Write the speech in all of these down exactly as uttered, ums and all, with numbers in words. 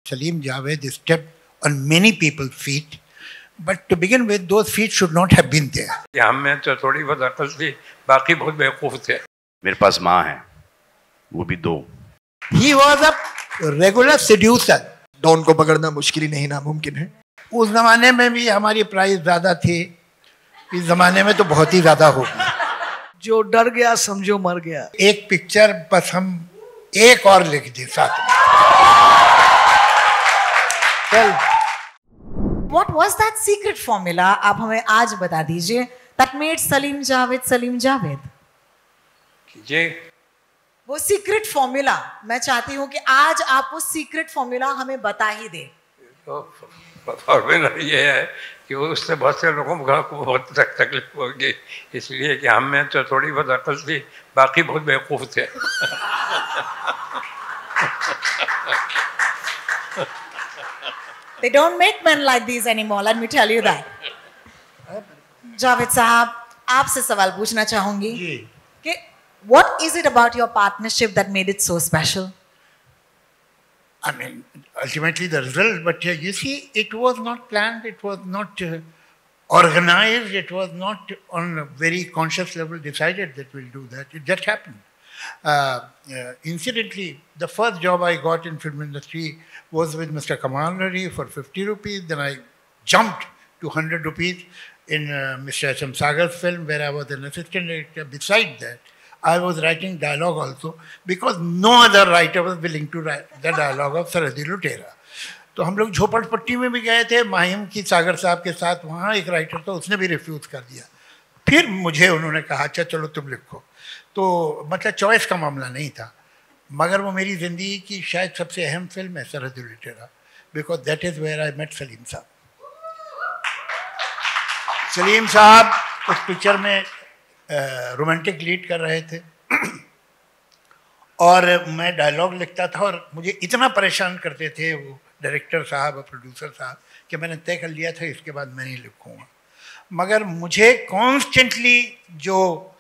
Salim Javed stepped on many people's feet, but to begin with, those feet should not have been there. हम में तो थोड़ी बहुत अकल थी, बाकी बहुत बेवकूफ थे. मेरे पास माँ है, वो भी दो. He was a regular seducer. Don को पकड़ना मुश्किल ही नहीं नामुमकिन है. उस जमाने में भी हमारी प्राइस ज्यादा थी, इस जमाने में तो बहुत ही ज्यादा होगी. जो डर गया समझो मर गया. एक पिक्चर बस हम एक और लिख दें साथ में. चल. What was that secret formula? आप हमें आज बता दीजिए. That made Salim Javed Salim Javed. जी. वो सीक्रेट फॉर्मूला मैं चाहती हूँ कि आज आप वो सीक्रेट फॉर्मूला हमें बता ही दे. तो फॉर्मूला ये है कि उससे बहुत से लोगों को बहुत तक तकलीफ होगी, इसलिए कि हम में तो थोड़ी बहुत अकल थी, बाकी बहुत बेवकूफ थे. They don't make men like these anymore. Let me tell you that. Javed साहब, आपसे सवाल पूछना चाहूंगी कि what is it about your partnership that made it so special? I mean, ultimately the result, but uh, you see, it was not planned, it was not uh, organized, it was not on a very conscious level decided that we'll do that. It just happened. Uh, uh, incidentally, the first job I got in film industry was with Mister Kamal Hari for fifty rupees. Then I jumped to one hundred rupees in uh, Mister H M Sagar's film, where I was an assistant director. Besides that, I was writing dialogue also because no other writer was willing to write the dialogue of Sarhadi Lutera. तो हम लोग झोपड़पट्टी में भी गए थे माहिम की सागर साहब के साथ. वहाँ एक राइटर था, उसने भी रिफ्यूज़ कर दिया. फिर मुझे उन्होंने कहा अच्छा चलो तुम लिखो. तो मतलब चॉइस का मामला नहीं था, मगर वो मेरी ज़िंदगी की शायद सबसे अहम फिल्म है Sarhad Lutera, because that is where I met Salim sahab. Salim साहब उस पिक्चर में रोमांटिक लीड कर रहे थे और मैं डायलॉग लिखता था और मुझे इतना परेशान करते थे वो डायरेक्टर साहब और प्रोड्यूसर साहब कि मैंने तय कर लिया था इसके बाद मैं नहीं लिखूँगा. मगर मुझे कॉन्स्टेंटली जो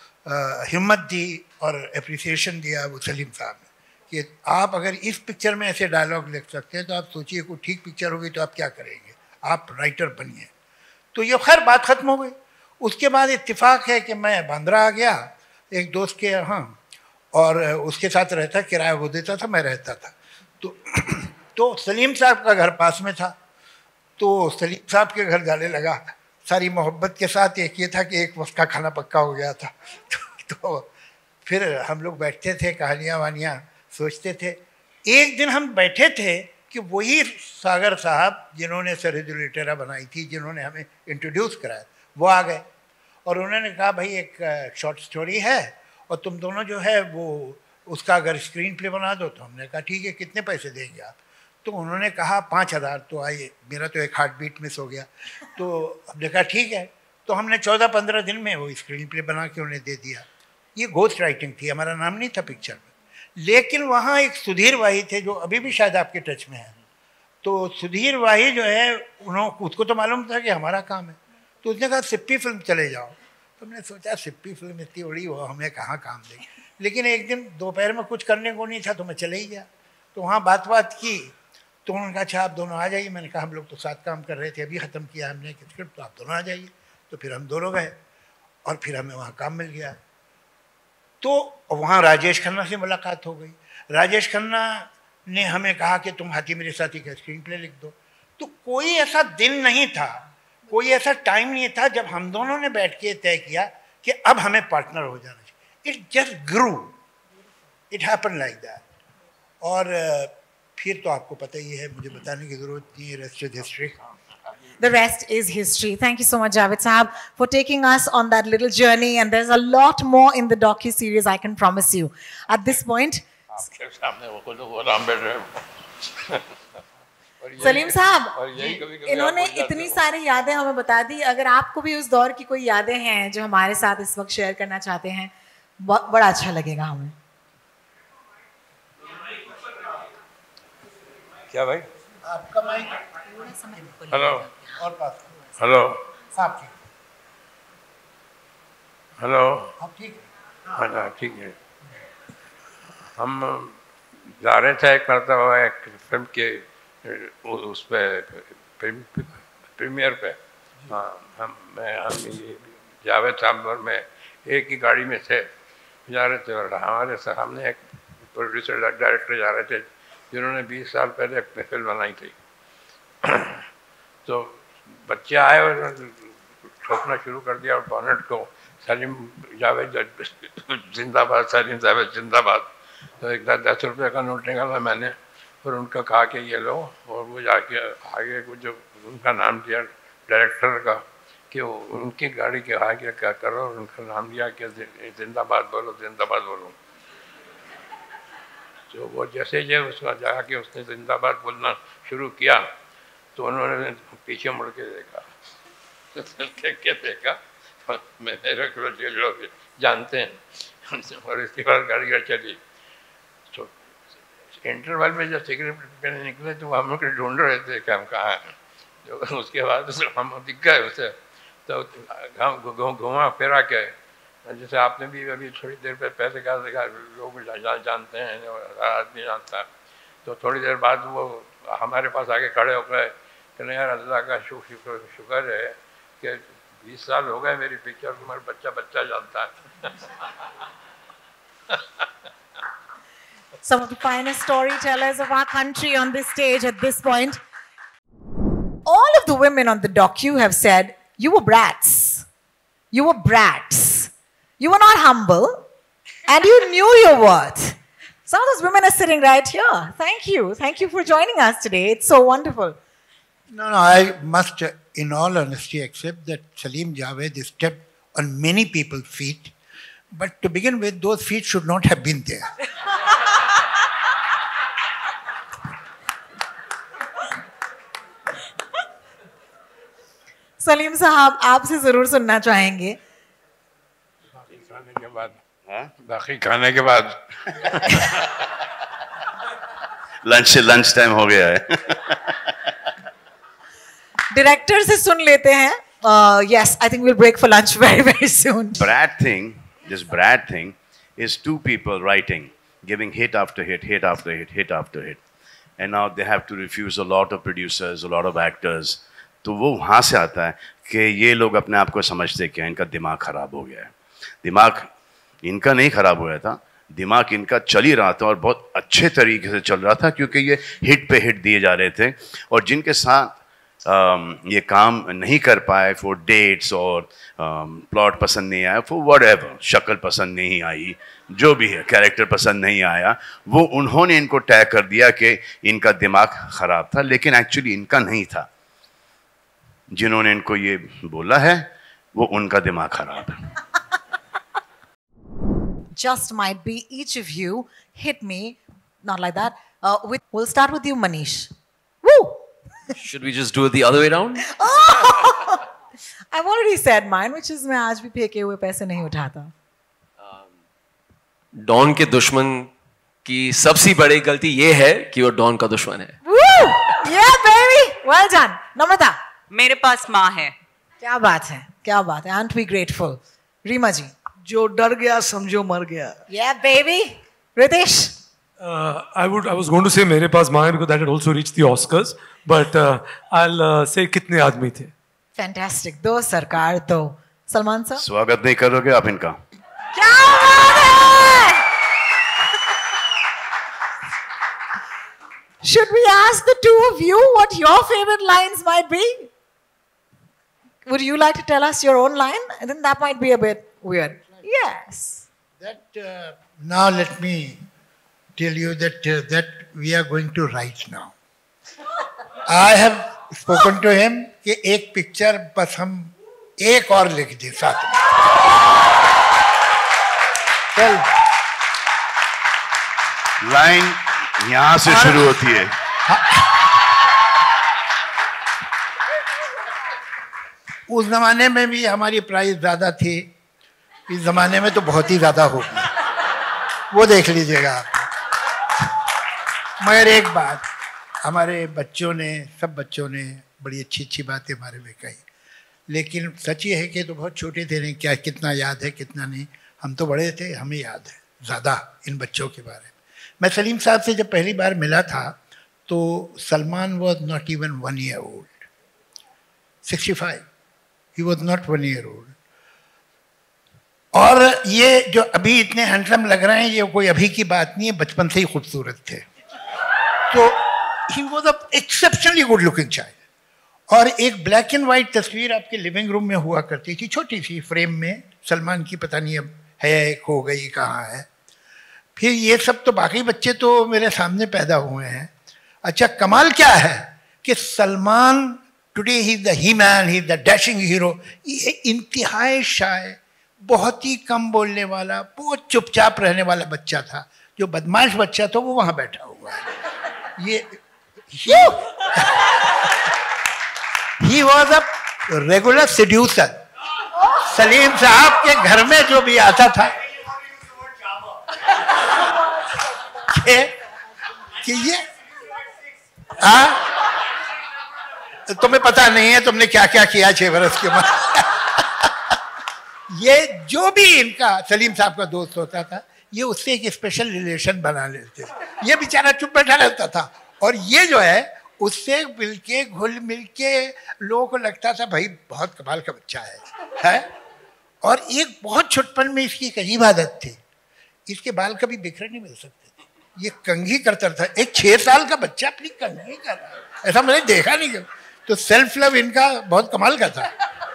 हिम्मत दी और एप्रिसिएशन दिया वो सलीम साहब ने कि आप अगर इस पिक्चर में ऐसे डायलॉग लिख सकते हैं तो आप सोचिए कोई ठीक पिक्चर होगी तो आप क्या करेंगे, आप राइटर बनिए. तो ये खैर बात ख़त्म हो गई. उसके बाद इत्तेफाक है कि मैं बांद्रा आ गया एक दोस्त के यहाँ और उसके साथ रहता, किराया वो देता था, मैं रहता था. तो तो सलीम साहब का घर पास में था. तो सलीम साहब के घर जाने लगा सारी मोहब्बत के साथ. एक ये था कि एक वक्त का खाना पक्का हो गया था. तो, तो फिर हम लोग बैठते थे, कहानियाँ वानियाँ सोचते थे. एक दिन हम बैठे थे कि वही सागर साहब जिन्होंने सरहद लुटेरा बनाई थी, जिन्होंने हमें इंट्रोड्यूस कराया, वो आ गए और उन्होंने कहा भाई एक शॉर्ट स्टोरी है और तुम दोनों जो है वो उसका अगर स्क्रीन प्ले बना दो. तो हमने कहा ठीक है, कितने पैसे देंगे आप? तो उन्होंने कहा पाँच हज़ार. तो आइए, मेरा तो एक हार्ट बीट मिस हो गया. तो हमने कहा ठीक है. तो हमने चौदह पंद्रह दिन में वो स्क्रीन प्ले बना के उन्हें दे दिया. ये घोस्ट राइटिंग थी, हमारा नाम नहीं था पिक्चर में. लेकिन वहाँ एक सुधीर वाही थे जो अभी भी शायद आपके टच में हैं. तो सुधीर वाही जो है उन्होंने, उसको तो मालूम था कि हमारा काम है. तो उसने कहा सिप्पी फिल्म चले जाओ. तो हमने सोचा सिप्पी फिल्म इतनी बड़ी वो हमें कहाँ काम देगी. लेकिन एक दिन दोपहर में कुछ करने को नहीं था तो मैं चले ही गया. तो वहाँ बात बात की तो उन्होंने कहा अच्छा आप दोनों आ जाइए. मैंने कहा हम लोग तो साथ काम कर रहे थे, अभी ख़त्म किया हमने स्क्रिप्ट, तो आप दोनों आ जाइए. तो फिर हम दोनों गए और फिर हमें वहाँ काम मिल गया. तो वहाँ राजेश खन्ना से मुलाकात हो गई. राजेश खन्ना ने हमें कहा कि तुम हाथी मेरे साथी का स्क्रीन प्ले लिख दो. तो कोई ऐसा दिन नहीं था, कोई ऐसा टाइम नहीं था जब हम दोनों ने बैठ के तय किया कि अब हमें पार्टनर हो जाना चाहिए. It just grew, it happen like that. और फिर तो आपको पता ही है, मुझे बताने की ज़रूरत नहीं है. Rest is history. The rest is history. Thank you so much, Javed Sahab, for taking us on that little journey. And there's a lot more in the docu-series, I can promise you. At this point, Salim sahab, इन्होंने इतनी सारी यादें हमें बता दी. अगर आपको भी उस दौर की कोई यादें हैं जो हमारे साथ इस वक्त शेयर करना चाहते हैं, बड़ा अच्छा लगेगा हमें. क्या भाई? आपका माइक. हेलो. और पास. हेलो. साहब ठीक. हेलो. आप ठीक है? हाँ ठीक है. हम जा रहे थे करता हुआ एक फिल्म के उस पर प्रीमियर पे, हाँ हम मैं हम ये जावेद साहब और मैं एक ही गाड़ी में थे, जा रहे थे और हमारे सामने एक प्रोड्यूसर डायरेक्टर जा रहे थे जिन्होंने बीस साल पहले एक फिल्म बनाई थी। तो बच्चे आए और ठोकना शुरू कर दिया और बॉनेट को, सलीम जावेद जिंदाबाद, सलीम जावेद जिंदाबाद। तो एक दस रुपये का नोट निकाला मैंने और उनका कहा कि ये लो, और वो जाके आगे कुछ जो उनका नाम दिया डायरेक्टर का कि वो उनकी गाड़ी के आगे क्या करो, और उनका नाम दिया कि जिंदाबाद बोलो, जिंदाबाद बोलो। तो वो जैसे ये उसका जाके उसने जिंदाबाद बोलना शुरू किया तो उन्होंने पीछे मुड़ के देखा, तो देख के देखा मैं मेरे को लोग जानते हैं, और इसके बाद गाड़ी का चली। तो इंटरवल में जब सिगरेट पीने निकले तो हम लोग ढूंढ रहे थे कि हम कहाँ हैं। तो उसके बाद हम दिख गए उसे, तो घुमा फिरा के, जैसे आपने भी अभी थोड़ी देर पे पहले कहा देखा लोग जानते हैं और आदमी जानता है। तो थोड़ी देर बाद वो हमारे पास आके खड़े हो गए कि नहीं यार अल्लाह का शुक्र शुक्र है कि बीस साल हो गए मेरी पिक्चर को, मेरा बच्चा बच्चा जानता है। Some of the finest storytellers of our country on this stage at this point. All of the women on the docu have said, you were brats. You were brats. You were not humble. And you knew your worth. Some of those women are sitting right here. Thank you. Thank you for joining us today. It's so wonderful. No, no, I must, uh, in all honesty, accept that Salim Javed stepped on many people's feet. But to begin with, those feet should not have been there. Salim साहब आपसे जरूर सुनना चाहेंगे। बाकी खाने के बाद, हाँ? बाकी खाने के बाद लंच से लंच टाइम हो गया है। डायरेक्टर से सुन लेते हैं। Yes, I think we will break for lunch very very soon. Brad thing, this Brad thing is two people writing, giving hit after hit, hit after hit, hit after hit, and now they have to refuse a lot of producers, a lot of actors. तो वो वहाँ से आता है कि ये लोग अपने आप को समझते क्या, इनका दिमाग ख़राब हो गया है। दिमाग इनका नहीं ख़राब हुआ था, दिमाग इनका चल ही रहा था और बहुत अच्छे तरीके से चल रहा था, क्योंकि ये हिट पे हिट दिए जा रहे थे। और जिनके साथ आम, ये काम नहीं कर पाए, फॉर डेट्स और प्लॉट पसंद नहीं आया, फॉर व्हाटएवर, शक्ल पसंद नहीं आई, जो भी है, कैरेक्टर पसंद नहीं आया, वो उन्होंने इनको टैग कर दिया कि इनका दिमाग ख़राब था, लेकिन एक्चुअली इनका नहीं था। जिन्होंने इनको ये बोला है वो उनका दिमाग खराब है। Just might be each of you hit me, not like that. Uh, with, we'll start with you, Manish. Woo! Should we just do it the other way around? Oh! I've already said mine, which is मैं आज भी फेंके हुए पैसे नहीं उठाता। Don के दुश्मन की सबसे बड़ी गलती ये है कि वो डॉन का दुश्मन है। Woo! Yeah, baby. Well done. नम्रता। मेरे पास माँ है। क्या बात है, क्या बात है। Aren't we grateful? रीमा जी। जो डर गया समझो मर गया। Yeah, baby. Ritesh. Uh, I would. I was going to say मेरे पास माँ है because that had also reached the Oscars, but uh, I'll uh, say कितने आदमी थे। Fantastic. दो सरकार दो। सलमान साहब। स्वागत नहीं करोगे आप इनका? क्या बात है? Should we ask the two of you what your favorite lines might be? Would you like to tell us your own line? I think that might be a bit weird. Yes. That uh, now let me tell you that uh, that we are going to write now. I have spoken to him कि एक picture बस हम एक और लिख दें साथ में। चल। लाइन यहाँ से शुरू होती है। उस जमाने में भी हमारी प्राइस ज्यादा थी, इस जमाने में तो बहुत ही ज्यादा होगी, वो देख लीजिएगा आप। मगर एक बात, हमारे बच्चों ने, सब बच्चों ने बड़ी अच्छी अच्छी बातें हमारे में कही, लेकिन सच ये है कि तो बहुत छोटे थे, नहीं क्या कितना याद है कितना नहीं, हम तो बड़े थे, हमें याद है ज़्यादा इन बच्चों के बारे में। मैं सलीम साहब से जब पहली बार मिला था तो Salman was not even one year old, sixty five, he was not one year old. और ये जो अभी इतने हैंडसम लग रहे हैं, ये कोई अभी की बात नहीं है, बचपन से ही खूबसूरत थे। तो he was a exceptionally good looking child. और एक ब्लैक एंड वाइट तस्वीर आपके लिविंग रूम में हुआ करती थी, छोटी सी फ्रेम में, सलमान की, पता नहीं अब है, खो गई, कहाँ है। फिर ये सब तो बाकी बच्चे तो मेरे सामने पैदा हुए हैं। अच्छा, कमाल क्या है कि Salman today he is the he man, he is the dashing hero. ये इंतहाई शाय, बहुत ही कम बोलने वाला, बहुत चुपचाप रहने वाला बच्चा था। जो बदमाश बच्चा था वो वहाँ बैठा हुआ है। ये he was a regular seducer. Salim sahab के घर में जो भी आता था कि, कि ये आ, तुम्हें पता नहीं है तुमने क्या क्या किया छह वर्ष के बाद। ये जो भी इनका सलीम साहब का दोस्त होता था, ये उससे एक स्पेशल रिलेशन बना लेते। ये बेचारा चुप बैठा रहता था और ये जो है उससे मिलके घुल मिलके लोगों को लगता था भाई बहुत कमाल का बच्चा है, है? और एक बहुत छुटपन में इसकी एक अजीब आदत थी, इसके बाल कभी बिखरे नहीं मिल सकते थे, ये कंघी करता था। एक छह साल का बच्चा अपनी कंघी कर रहा है, ऐसा मैंने देखा नहीं। तो सेल्फ लव इनका बहुत कमाल का था।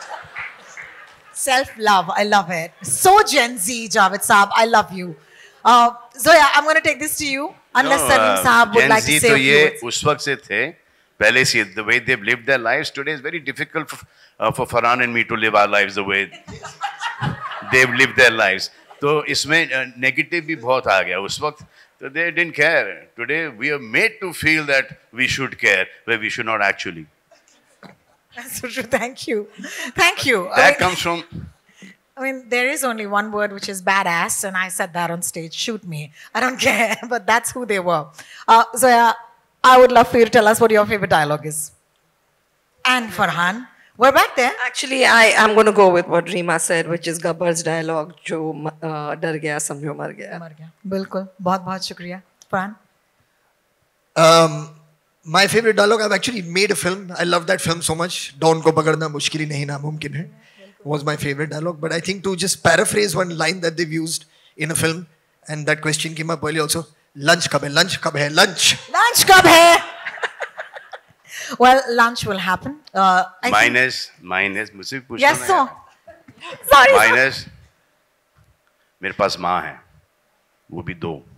Self love, I love it. So Gen Z, Javed Saab, I love you. Uh, Zoya, I'm going to take this to you. Unless No, Salim uh, Saab would Gen like Z to say तो a few ये words. उस वक्त से थे, पहले से the way they've lived their lives today is very difficult for, uh, for Farhan and me to live our lives the way they've lived their lives. तो इसमें नेगेटिव भी बहुत आ गया उस वक्त। तो they didn't care. Today we are made to feel that we should care where we should not actually. That's so true. Thank you. Thank you. I That mean, comes from. I mean, there is only one word which is badass, and I said that on stage. Shoot me. I don't care, but that's who they were. Uh, Zoya, I would love for you to tell us what your favorite dialogue is. And Farhan, we're back there. Actually, I am going to go with what Reema said, which is Gabbar's dialogue, जो uh, डर गया समझो मर गया. मर गया. बिल्कुल. बहुत बहुत शुक्रिया. Farhan. Um, my favorite dialogue, I've actually made a film. I love that film so much. Dawn ko पकड़ना मुश्किल ही नहीं नामुमकिन है was my favorite dialogue. But I think to just paraphrase one line that they've used in a film, and that question came up earlier also, lunch कब है? Lunch कब है? Lunch. Lunch कब है? Well, lunch will happen. Uh, I Minus, minus, मुझसे भी पूछना Yes, ना sir. यार। Sorry, sir. Minus, मेरे पास माँ है, वो भी दो।